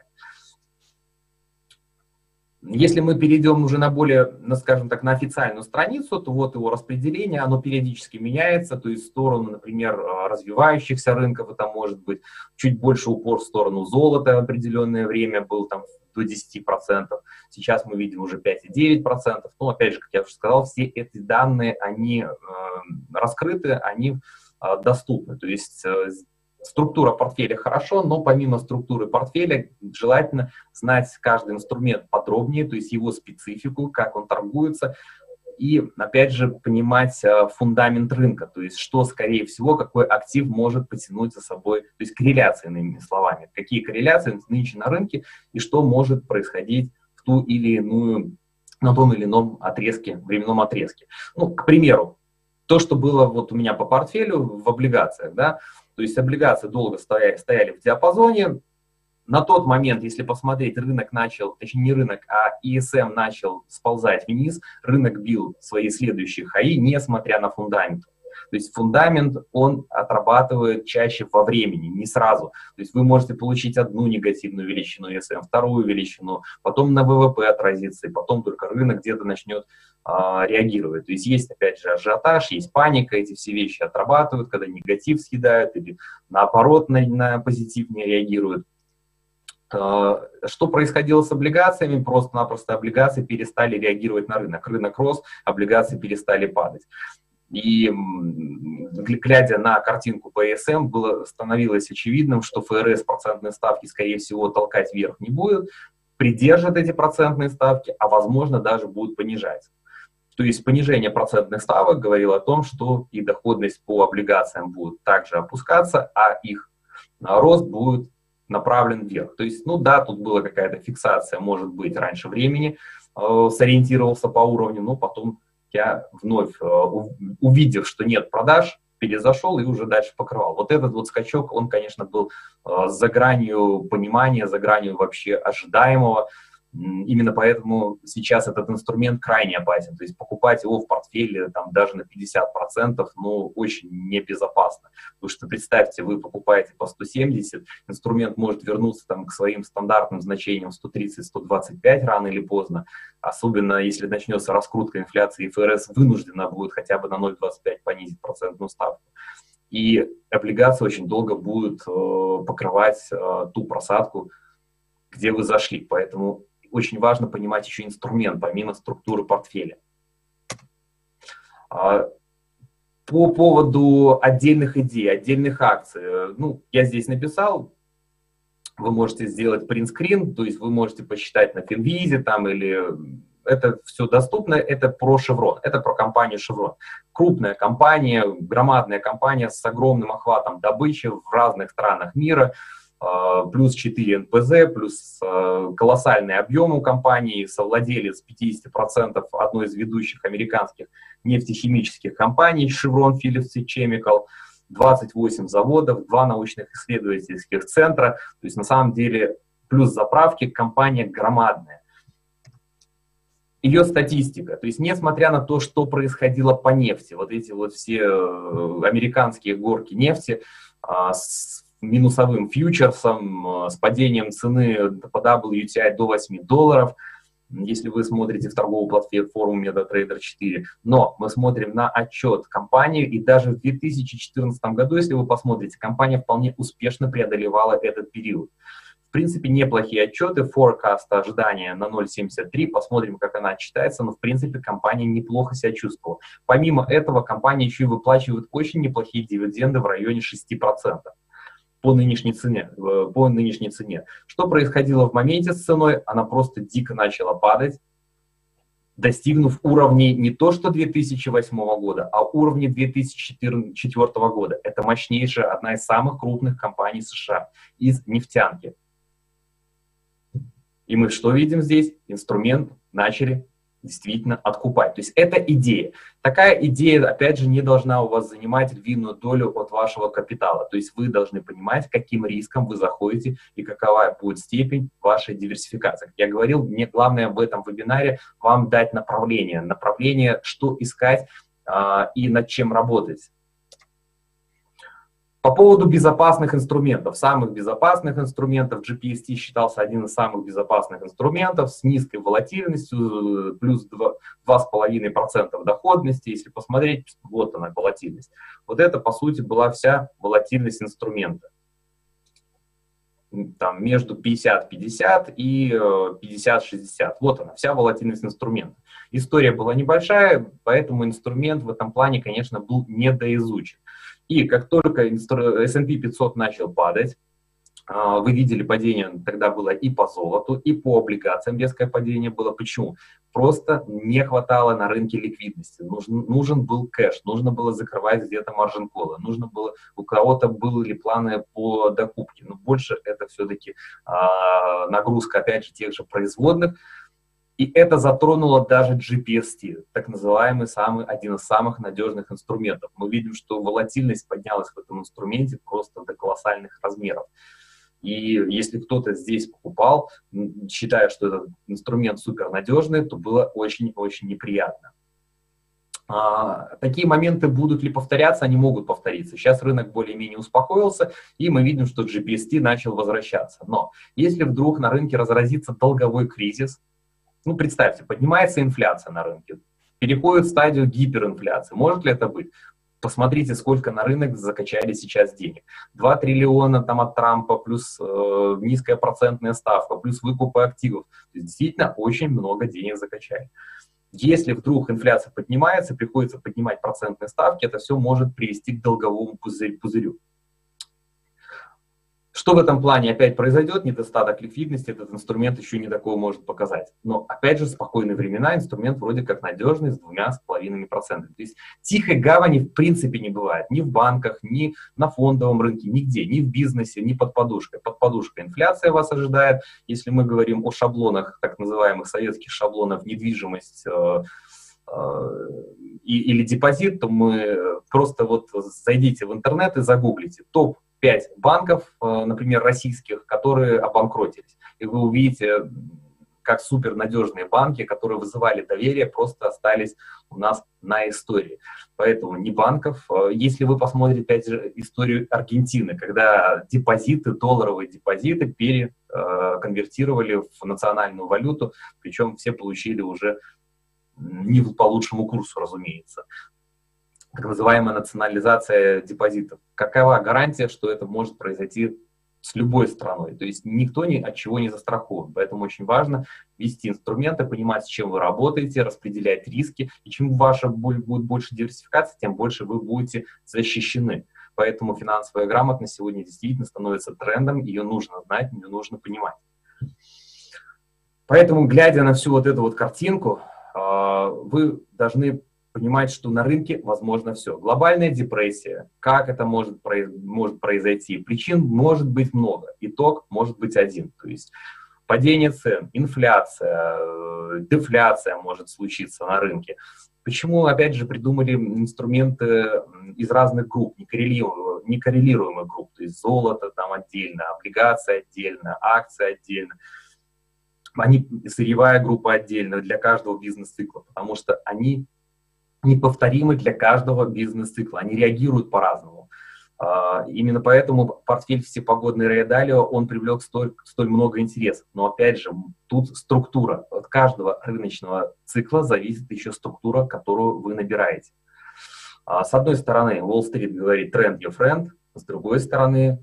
Если мы перейдем уже на более, скажем так, на официальную страницу, то вот его распределение, оно периодически меняется, то есть в сторону, например, развивающихся рынков это может быть, чуть больше упор в сторону золота определенное время был там до 10%, сейчас мы видим уже 5,9%, но опять же, как я уже сказал, все эти данные, они раскрыты, они доступны, то есть структура портфеля хорошо, но помимо структуры портфеля желательно знать каждый инструмент подробнее, то есть его специфику, как он торгуется, и, опять же, понимать фундамент рынка, то есть что, скорее всего, какой актив может потянуть за собой, то есть корреляции, иными словами, какие корреляции нынче на рынке и что может происходить в ту или иную, на том или ином отрезке, временном отрезке. Ну, к примеру, то, что было вот у меня по портфелю в облигациях, да, то есть облигации долго стояли в диапазоне. На тот момент, если посмотреть, рынок начал, точнее не рынок, а ИСМ начал сползать вниз, рынок бил свои следующие хаи, несмотря на фундамент. То есть фундамент, он отрабатывает чаще во времени, не сразу. То есть вы можете получить одну негативную величину ESM, вторую величину, потом на ВВП отразится, и потом только рынок где-то начнет реагировать. То есть есть, опять же, ажиотаж, есть паника, эти все вещи отрабатывают, когда негатив съедают или наоборот на позитив не реагируют. Что происходило с облигациями? Просто-напросто облигации перестали реагировать на рынок. Рынок рос, облигации перестали падать. И глядя на картинку по ESM, становилось очевидным, что ФРС процентные ставки, скорее всего, толкать вверх не будет, придержат эти процентные ставки, а возможно даже будут понижать. То есть понижение процентных ставок говорило о том, что и доходность по облигациям будет также опускаться, а их рост будет направлен вверх. То есть, ну да, тут была какая-то фиксация, может быть, раньше времени сориентировался по уровню, но потом я вновь, увидев, что нет продаж, перезашел и уже дальше покрывал. Вот этот вот скачок, он, конечно, был за гранью понимания, за гранью вообще ожидаемого. Именно поэтому сейчас этот инструмент крайне опасен. То есть покупать его в портфеле там, даже на 50%, ну, очень небезопасно. Потому что представьте, вы покупаете по 170, инструмент может вернуться там, к своим стандартным значениям 130-125 рано или поздно. Особенно если начнется раскрутка инфляции, и ФРС вынуждена будет хотя бы на 0,25 понизить процентную ставку. И облигации очень долго будут покрывать ту просадку, где вы зашли. Поэтому очень важно понимать еще инструмент, помимо структуры портфеля. По поводу отдельных идей, отдельных акций. Ну, я здесь написал, вы можете сделать принтскрин, то есть вы можете посчитать на Финвизе там или... Это все доступно, это про Chevron, это про компанию Chevron. Крупная компания, громадная компания с огромным охватом добычи в разных странах мира, плюс 4 НПЗ, плюс колоссальный объем у компании, совладелец 50% одной из ведущих американских нефтехимических компаний Chevron Phillips Chemical, 28 заводов, 2 научных исследовательских центра, то есть на самом деле плюс заправки компания громадная. Ее статистика, то есть несмотря на то, что происходило по нефти, вот эти вот все американские горки нефти с минусовым фьючерсом, с падением цены по WTI до $8, если вы смотрите в торговую платформу MetaTrader 4. Но мы смотрим на отчет компании, и даже в 2014 году, если вы посмотрите, компания вполне успешно преодолевала этот период. В принципе, неплохие отчеты, форкаст ожидания на 0,73, посмотрим, как она отчитается, но в принципе компания неплохо себя чувствовала. Помимо этого, компания еще и выплачивает очень неплохие дивиденды в районе 6%. По нынешней цене. Что происходило в моменте с ценой? Она просто дико начала падать, достигнув уровней не то что 2008 года, а уровней 2004 года. Это мощнейшая, одна из самых крупных компаний США из нефтянки. И мы что видим здесь? Инструмент начали действительно откупать. То есть это идея. Такая идея, опять же, не должна у вас занимать львиную долю от вашего капитала. То есть вы должны понимать, каким риском вы заходите и какова будет степень вашей диверсификации. Как я говорил, мне главное в этом вебинаре вам дать направление, что искать и над чем работать. По поводу безопасных инструментов, самых безопасных инструментов, GPST считался один из самых безопасных инструментов с низкой волатильностью, плюс 2,5% доходности. Если посмотреть, вот она волатильность. Вот это, по сути, была вся волатильность инструмента. Там между 50-50 и 50-60. Вот она, вся волатильность инструмента. История была небольшая, поэтому инструмент в этом плане, конечно, был недоизучен. И как только S&P 500 начал падать, вы видели падение, тогда было и по золоту, и по облигациям резкое падение было. Почему? Просто не хватало на рынке ликвидности. Нужен был кэш, нужно было закрывать где-то маржин-колы, нужно было, у кого-то были планы по докупке. Но больше это все-таки нагрузка, опять же, тех же производных. И это затронуло даже GPST, так называемый один из самых надежных инструментов. Мы видим, что волатильность поднялась в этом инструменте просто до колоссальных размеров. И если кто-то здесь покупал, считая, что этот инструмент супернадежный, то было очень-очень неприятно. Такие моменты будут ли повторяться? Они могут повториться. Сейчас рынок более-менее успокоился, и мы видим, что GBST начал возвращаться. Но если вдруг на рынке разразится долговой кризис, ну, представьте, поднимается инфляция на рынке, переходит в стадию гиперинфляции. Может ли это быть? Посмотрите, сколько на рынок закачали сейчас денег. 2 триллиона там от Трампа, плюс низкая процентная ставка, плюс выкупы активов. То есть действительно очень много денег закачали. Если вдруг инфляция поднимается, приходится поднимать процентные ставки, это все может привести к долговому пузырю. Что в этом плане опять произойдет? Недостаток ликвидности, этот инструмент еще не такого может показать. Но опять же, в спокойные времена инструмент вроде как надежный, с 2,5%. То есть тихой гавани в принципе не бывает. Ни в банках, ни на фондовом рынке, нигде, ни в бизнесе, ни под подушкой. Под подушкой инфляция вас ожидает. Если мы говорим о шаблонах, так называемых советских шаблонов, недвижимость или депозит, то мы просто вот зайдите в интернет и загуглите топ-5 банков, например, российских, которые обанкротились. И вы увидите, как супернадежные банки, которые вызывали доверие, просто остались у нас на истории. Поэтому не банков. Если вы посмотрите, опять же, историю Аргентины, когда депозиты, долларовые депозиты конвертировали в национальную валюту, причем все получили уже не по лучшему курсу, разумеется. Так называемая национализация депозитов. Какова гарантия, что это может произойти с любой страной? То есть никто ни от чего не застрахован. Поэтому очень важно вести инструменты, понимать, с чем вы работаете, распределять риски. И чем ваша будет больше диверсификации, тем больше вы будете защищены. Поэтому финансовая грамотность сегодня действительно становится трендом. Ее нужно знать, ее нужно понимать. Поэтому, глядя на всю вот эту вот картинку, вы должны понимать, что на рынке возможно все. Глобальная депрессия, как это может произойти, причин может быть много, итог может быть один. То есть падение цен, инфляция, дефляция может случиться на рынке. Почему, опять же, придумали инструменты из разных групп, некоррелируемых групп, то есть золото там отдельно, облигации отдельно, акции отдельно. Они сырьевая группа отдельно для каждого бизнес-цикла, потому что они неповторимы для каждого бизнес-цикла, они реагируют по-разному. Именно поэтому портфель всепогодный Рэя Далио, он привлек столь много интересов. Но опять же, тут структура. От каждого рыночного цикла зависит еще структура, которую вы набираете. С одной стороны, Уолл-стрит говорит «trend your friend», с другой стороны,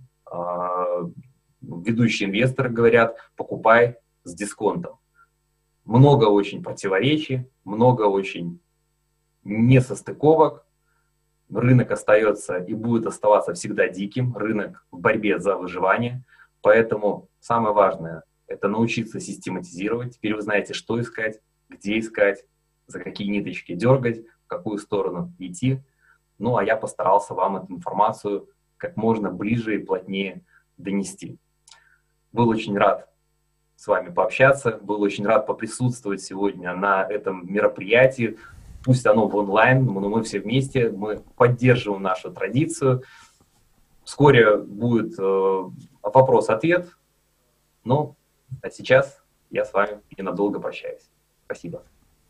ведущие инвесторы говорят «покупай с дисконтом». Много очень противоречий, много очень несостыковок. Рынок остается и будет оставаться всегда диким. Рынок в борьбе за выживание. Поэтому самое важное – это научиться систематизировать. Теперь вы знаете, что искать, где искать, за какие ниточки дергать, в какую сторону идти. Ну, а я постарался вам эту информацию как можно ближе и плотнее донести. Был очень рад с вами пообщаться, был очень рад поприсутствовать сегодня на этом мероприятии. Пусть оно в онлайн, но мы все вместе, мы поддерживаем нашу традицию. Вскоре будет вопрос-ответ. Ну, а сейчас я с вами ненадолго прощаюсь. Спасибо.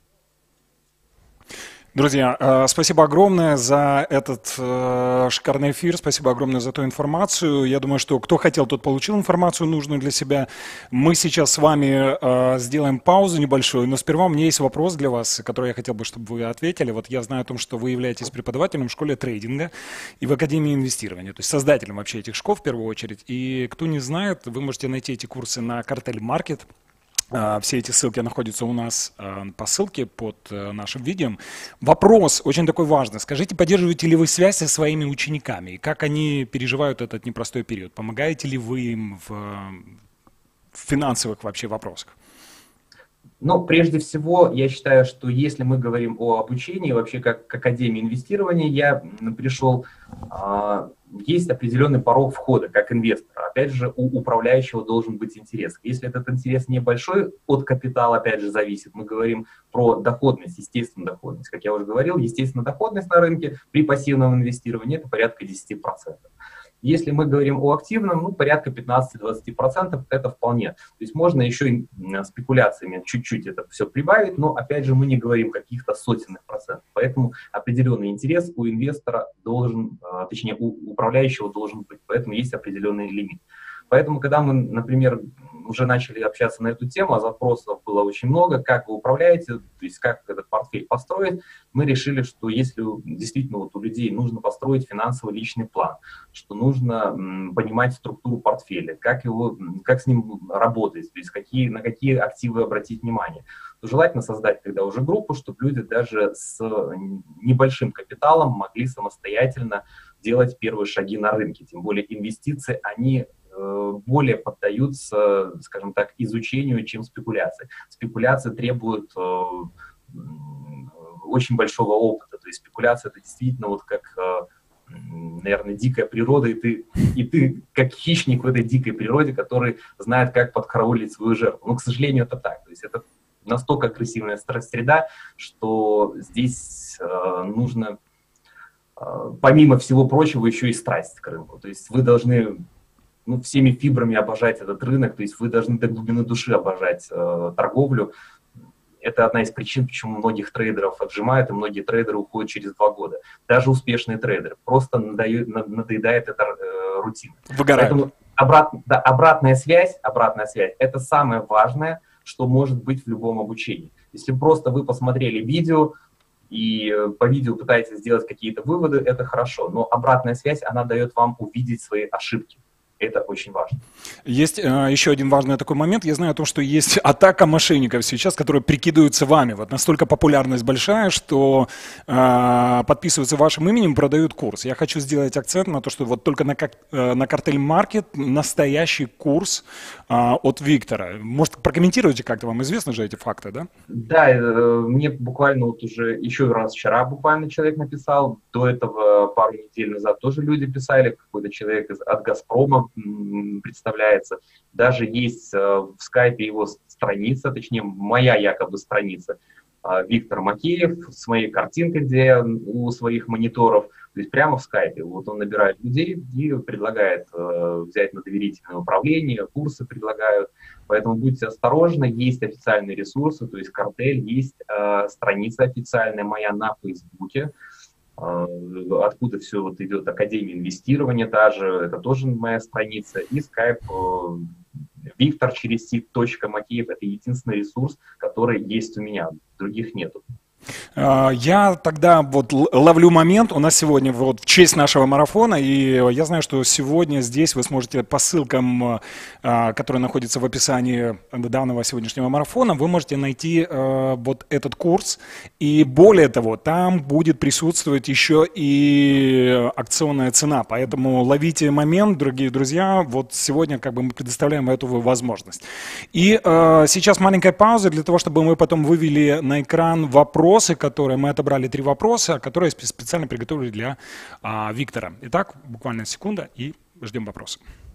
Друзья, спасибо огромное за этот шикарный эфир, спасибо огромное за ту информацию. Я думаю, что кто хотел, тот получил информацию нужную для себя. Мы сейчас с вами сделаем паузу небольшую, но сперва у меня есть вопрос для вас, который я хотел бы, чтобы вы ответили. Вот я знаю о том, что вы являетесь преподавателем в школе трейдинга и в Академии инвестирования, то есть создателем вообще этих школ в первую очередь. И кто не знает, вы можете найти эти курсы на Картель Маркет. Все эти ссылки находятся у нас по ссылке под нашим видео. Вопрос очень такой важный. Скажите, поддерживаете ли вы связь со своими учениками? И как они переживают этот непростой период? Помогаете ли вы им в финансовых вообще вопросах? Ну, прежде всего, я считаю, что если мы говорим о обучении, вообще как к Академии инвестирования я пришел, есть определенный порог входа как инвестора. Опять же, у управляющего должен быть интерес. Если этот интерес небольшой, от капитала, опять же, зависит. Мы говорим про доходность, естественную доходность. Как я уже говорил, естественная доходность на рынке при пассивном инвестировании – это порядка 10%. Если мы говорим о активном, ну, порядка 15-20% это вполне. То есть можно еще и спекуляциями чуть-чуть это все прибавить, но, опять же, мы не говорим о каких-то сотенных процентов. Поэтому определенный интерес у инвестора должен, точнее, у управляющего должен быть. Поэтому есть определенный лимит. Поэтому, когда мы, например, уже начали общаться на эту тему, а запросов было очень много, как вы управляете, то есть как этот портфель построить, мы решили, что если действительно вот у людей нужно построить финансовый личный план, что нужно понимать структуру портфеля, как с ним работать, то есть на какие активы обратить внимание, то желательно создать тогда уже группу, чтобы люди даже с небольшим капиталом могли самостоятельно делать первые шаги на рынке. Тем более инвестиции, они более поддаются, скажем так, изучению, чем спекуляции. Спекуляции требуют очень большого опыта. То есть спекуляция — это действительно вот как, наверное, дикая природа, и ты как хищник в этой дикой природе, который знает, как подкараулить свою жертву. Но, к сожалению, это так. То есть это настолько агрессивная среда, что здесь нужно, помимо всего прочего, еще и страсть к рынку. То есть вы должны всеми фибрами обожать этот рынок, то есть вы должны до глубины души обожать торговлю. Это одна из причин, почему многих трейдеров отжимают, и многие трейдеры уходят через 2 года. Даже успешные трейдеры. Просто надоедает эта рутина. Выгорают. Поэтому обратная связь – это самое важное, что может быть в любом обучении. Если просто вы посмотрели видео, и по видео пытаетесь сделать какие-то выводы, это хорошо. Но обратная связь, она дает вам увидеть свои ошибки. Это очень важно. Есть еще один важный такой момент. Я знаю о том, что есть атака мошенников сейчас, которые прикидываются вами. Вот настолько популярность большая, что подписываются вашим именем, продают курс. Я хочу сделать акцент на то, что вот только на Картель Маркет настоящий курс от Виктора. Может, прокомментируете как-то? Вам известны же эти факты, да? Да, мне буквально вот уже еще раз вчера буквально человек написал. До этого пару недель назад тоже люди писали. Какой-то человек от «Газпрома» представляется. Даже есть в скайпе его страница, точнее, моя якобы страница, Виктор Макеев с моей картинкой, где у своих мониторов, то есть прямо в скайпе. Вот он набирает людей и предлагает взять на доверительное управление, курсы предлагают. Поэтому будьте осторожны, есть официальные ресурсы, то есть «Картель», есть страница официальная моя на Фейсбуке, откуда все вот идет Академия инвестирования, это тоже моя страница, и скайп Виктор через _Макеев, это единственный ресурс, который есть у меня, других нету. Я тогда вот ловлю момент, у нас сегодня вот в честь нашего марафона, и я знаю, что сегодня здесь вы сможете по ссылкам, которые находятся в описании данного сегодняшнего марафона, вы можете найти вот этот курс, и более того, там будет присутствовать еще и акционная цена, поэтому ловите момент, дорогие друзья, вот сегодня как бы мы предоставляем эту возможность. И сейчас маленькая пауза для того, чтобы мы потом вывели на экран вопросы, которые мы отобрали 3 вопроса, которые специально приготовили для Виктора. Итак, буквально секунда и ждем вопросы.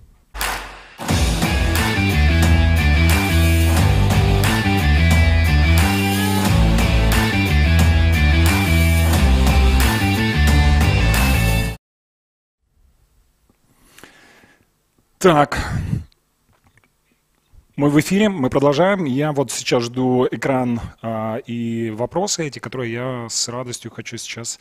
Так. Мы в эфире, мы продолжаем. Я вот сейчас жду экран и вопросы эти, которые я с радостью хочу сейчас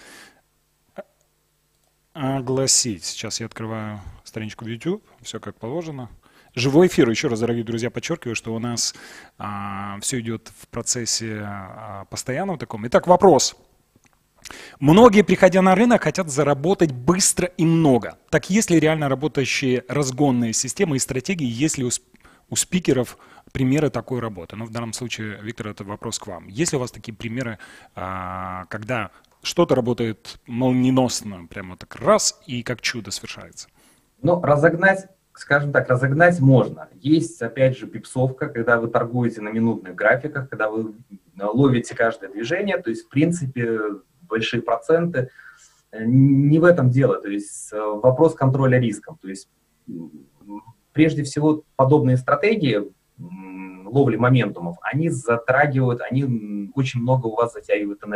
огласить. Сейчас я открываю страничку в YouTube, все как положено. Живой эфир, еще раз, дорогие друзья, подчеркиваю, что у нас все идет в процессе постоянного таком. Итак, вопрос. Многие, приходя на рынок, хотят заработать быстро и много. Так есть ли реально работающие разгонные системы и стратегии, если у спикеров примеры такой работы? Ну, в данном случае, Виктор, это вопрос к вам. Есть ли у вас такие примеры, когда что-то работает молниеносно, прямо так раз, и как чудо совершается? Ну, разогнать, скажем так, разогнать можно. Есть, опять же, пипсовка, когда вы торгуете на минутных графиках, когда вы ловите каждое движение, то есть, в принципе, большие проценты. Не в этом дело, то есть вопрос контроля риском. То есть прежде всего подобные стратегии ловли моментумов, они затрагивают, они очень много у вас затягивают энергии.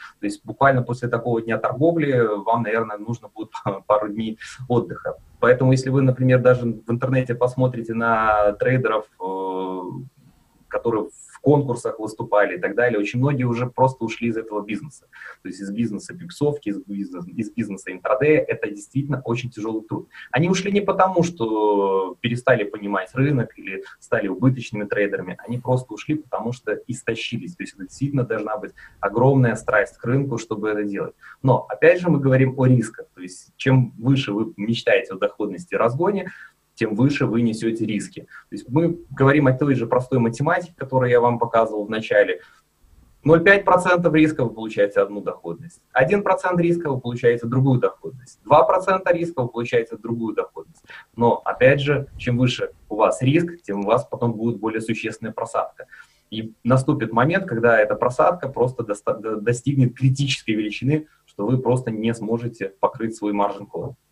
То есть буквально после такого дня торговли вам, наверное, нужно будет пару дней отдыха. Поэтому если вы, например, даже в интернете посмотрите на трейдеров, которые в конкурсах выступали и так далее, очень многие уже просто ушли из этого бизнеса. То есть из бизнеса пиксовки, из бизнеса интрадея. Это действительно очень тяжелый труд. Они ушли не потому, что перестали понимать рынок или стали убыточными трейдерами. Они просто ушли, потому что истощились. То есть это действительно должна быть огромная страсть к рынку, чтобы это делать. Но, опять же, мы говорим о рисках. То есть чем выше вы мечтаете о доходности и разгоне, тем выше вы несете риски. То есть мы говорим о той же простой математике, которую я вам показывал в начале. 0,5% риска вы получаете одну доходность, 1% риска вы получаете другую доходность, 2% риска вы получаете другую доходность. Но, опять же, чем выше у вас риск, тем у вас потом будет более существенная просадка. И наступит момент, когда эта просадка просто достигнет критической величины, что вы просто не сможете покрыть свой маржин колл.